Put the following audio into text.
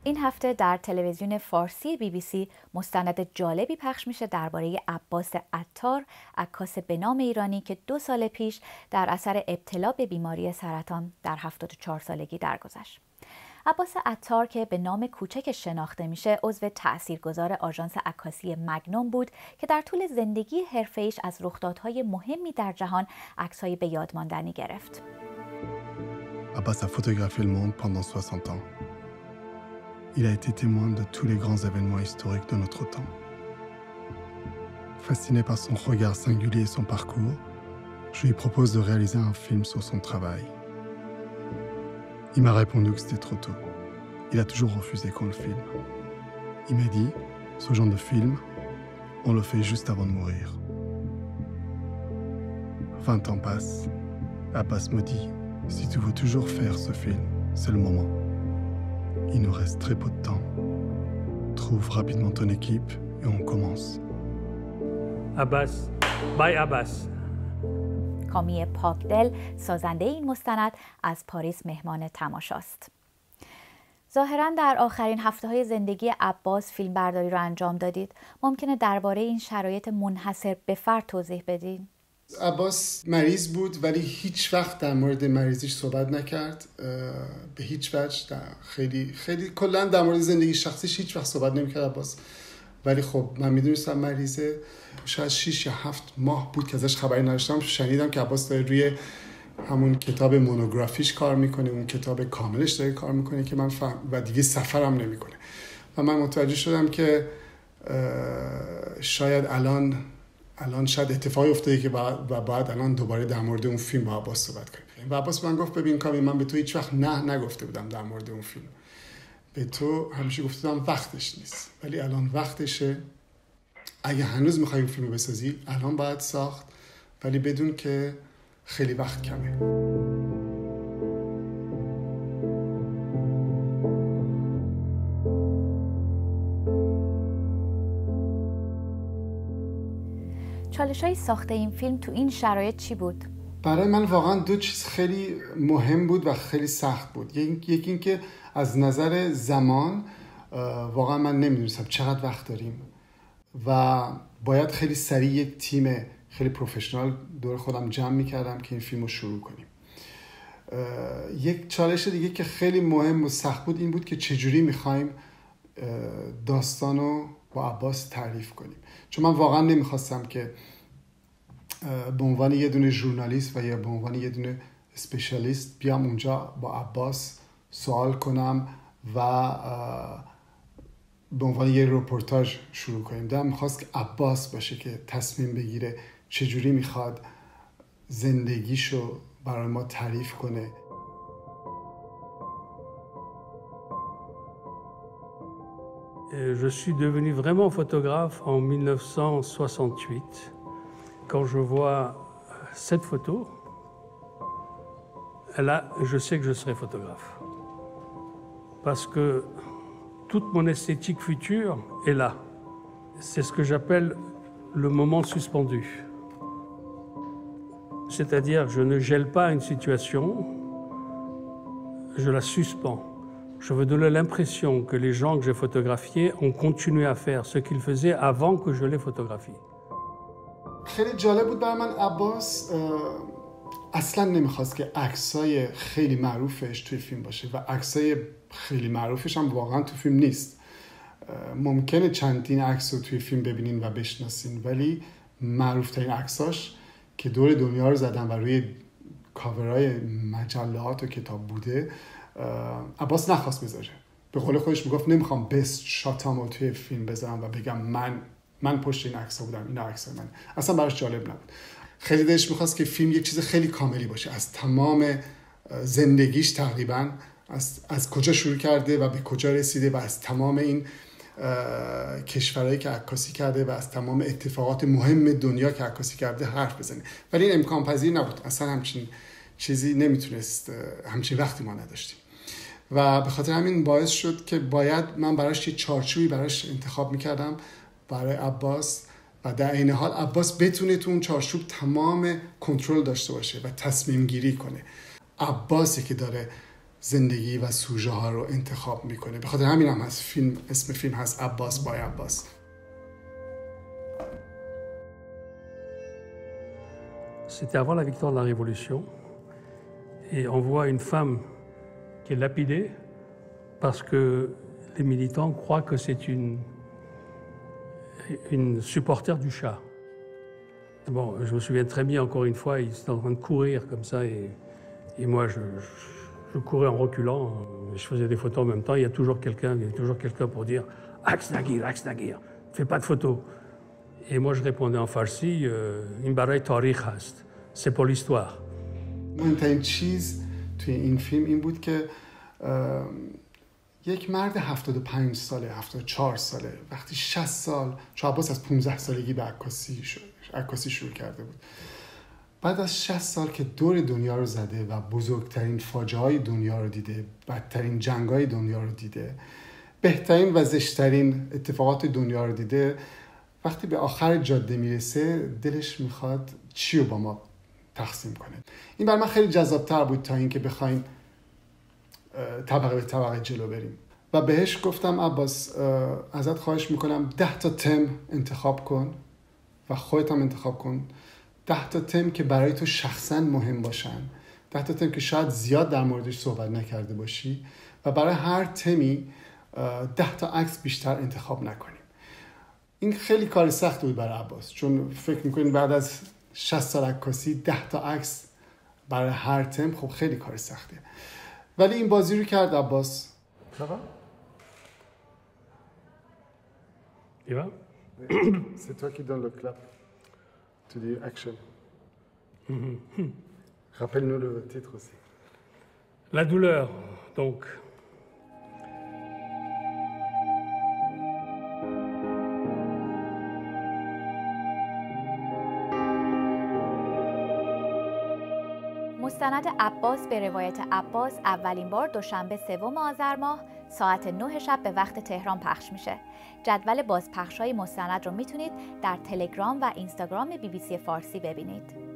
این هفته در تلویزیون فارسی BBC مستند جالبی پخش میشه درباره عباس عطار، عکاس به نام ایرانی که 2 سال پیش در اثر ابتلا به بیماری سرطان در 74 سالگی درگذشت. عباس عطار که به نام کوچکش شناخته میشه، عضو تاثیرگذار آژانس عکاسی مگنوم بود که در طول زندگی حرفه‌ایش از رخدادهای مهمی در جهان عکس‌های به یاد ماندنی گرفت. Abbas a photographié le monde pendant 60 ans. Il a été témoin de tous les grands événements historiques de notre temps. Fasciné par son regard singulier et son parcours, je lui propose de réaliser un film sur son travail. Il m'a répondu que c'était trop tôt. Il a toujours refusé qu'on le filme. Il m'a dit, ce genre de film, on le fait juste avant de mourir. 20 ans passent. Abbas me dit, si tu veux toujours faire ce film, c'est le moment. Il nous reste très peu de temps. Trouve rapidement ton équipe et on commence. Abbas, bye Abbas. کامی پاکدل سازنده این مستند از پاریس مهمان تماشاست. ظاهراً در آخرین هفته‌های زندگی عباس فیلمبرداری را انجام دادید. ممکنه درباره این شرایط منحصر به فرد توضیح بدین؟ عباس مریض بود ولی هیچ وقت در مورد مریضیش صحبت نکرد. به هیچ وجه خیلی کلاً در مورد زندگی شخصیش هیچ وقت صحبت نمی‌کرد عباس. ولی خب من میدونستم مریضه. شاید 6 یا 7 ماه بود که ازش خبری نداشتم. شنیدم که عباس داره روی همون کتاب مونوگرافیش کار میکنه، اون کتاب کاملش داره کار میکنه که من و دیگه سفرم نمیکنه. و من متوجه شدم که شاید الان شاید اتفاقی افتاده که بعد الان دوباره در مورد اون فیلم با عباس صحبت کنیم. و عباس من گفت ببین کامی، من به تو هیچ وقت نه نگفته بودم در مورد اون فیلم. به تو همیشه گفته بودم وقتش نیست، ولی الان وقتشه. اگه هنوز میخوای اون فیلمو بسازی الان باید ساخت، ولی بدون که خیلی وقت کمه. چالش‌های ساخت این فیلم تو این شرایط چی بود؟ برای من واقعا 2 چیز خیلی مهم بود و خیلی سخت بود. یکی این که از نظر زمان واقعا من نمیدونستم چقدر وقت داریم و باید خیلی سریع یک تیم خیلی پروفشنال دور خودم جمع میکردم که این فیلم رو شروع کنیم. یک چالش دیگه که خیلی مهم و سخت بود این بود که چجوری میخوایم داستانو با عباس تعریف کنیم، چون من واقعا نمیخواستم که به عنوان یه دونه ژورنالیست و یا به عنوان یه دونه اسپشیالیست بیام اونجا با عباس سوال کنم و به عنوان یه رپورتاج شروع کنیم. دلم میخواست که عباس باشه که تصمیم بگیره چجوری میخواد زندگیشو برای ما تعریف کنه. Je suis devenu vraiment photographe en 1968. Quand je vois cette photo, là, je sais que je serai photographe. Parce que toute mon esthétique future est là. C'est ce que j'appelle le moment suspendu. C'est-à-dire, je ne gèle pas une situation, je la suspends. Je veux donner l'impression que les gens que j'ai photographiés ont continué à faire ce qu'ils faisaient avant que je les photographie. خیلی جالب بود برای من. عباس اصلا نمیخواست که عکسای خیلی معروفش توی فیلم باشه و عکسای خیلی معروفش هم واقعا تو فیلم نیست. ممکنه چندین عکس رو توی فیلم ببینین و بشناسین، ولی معروفترین عکساش که دور دنیا رو زدن و روی کاورای مجلات و کتاب بوده، عباس نخواست بذاره. به قول خودش میگفت نمیخوام بست شاتامو توی فیلم بذارم و بگم من پشت این عکس‌ها بودم، این عکس‌های من. اصلا براش جالب نبود. خیلی دلش میخواست که فیلم یک چیز خیلی کاملی باشه، از تمام زندگیش تقریبا از کجا شروع کرده و به کجا رسیده و از تمام این کشورهایی که عکاسی کرده و از تمام اتفاقات مهم دنیا که عکاسی کرده حرف بزنه. ولی این امکان پذیر نبود. اصلا همچین چیزی نمیتونست، همچین وقتی ما نداشتیم و به خاطر همین باعث شد که باید من براش یه چارچوبی براش انتخاب میکردم برای عباس و در این حال عباس بتونه تو اون چارچوب تمام کنترل داشته باشه و تصمیم گیری کنه. عباسی که داره زندگی و سوژه ها رو انتخاب میکنه. به خاطر همین هم هست اسم فیلم هست عباس بای عباس. C'était avant la victoire de la Révolution et on voit une femme qui est lapidée parce que les militants croient que c'est une supporter du chat. Bon, je me souviens très bien, encore une fois, ils étaient en train de courir comme ça et moi je courais en reculant, je faisais des photos en même temps, il y a toujours quelqu'un pour dire « Axe Nagir, fais pas de photos ». Et moi je répondais en farsi « In baray tarikh hast ». C'est pour l'histoire. مهمترین چیز توی این فیلم این بود که یک مرد 75 ساله 74 ساله وقتی 60 سال چون عباس از 15 سالگی به عکاسی شروع کرده بود، بعد از 60 سال که دور دنیا رو زده و بزرگترین فاجعه‌های دنیا رو دیده، بدترین جنگ‌های دنیا رو دیده، بهترین و زشترین اتفاقات دنیا رو دیده، وقتی به آخر جاده میرسه دلش میخواد چی رو با ما تقسیم کنه. این برای من خیلی جذاب‌تر بود تا اینکه بخوایم طبقه به طبقه جلو بریم و بهش گفتم عباس ازت خواهش میکنم 10 تا تم انتخاب کن و خودت هم انتخاب کن، 10 تا تم که برای تو شخصا مهم باشن، 10 تا تم که شاید زیاد در موردش صحبت نکرده باشی و برای هر تمی 10 تا عکس بیشتر انتخاب نکنیم. این خیلی کار سخت بود برای عباس چون فکر میکنین بعد از 60 سال عکاسی 10 تا عکس برای هر تم خب خیلی کار سخته، ولی این بازی رو کرد عباس. Ça va? Il va? C'est toi qui donne le clap. Tu dis action. Rappelle-nous le titre aussi. La douleur, donc. مستند عباس به روایت عباس اولین بار دوشنبه 3 آذر ماه ساعت 9 شب به وقت تهران پخش میشه. جدول بازپخش‌های مستند رو میتونید در تلگرام و اینستاگرام BBC فارسی ببینید.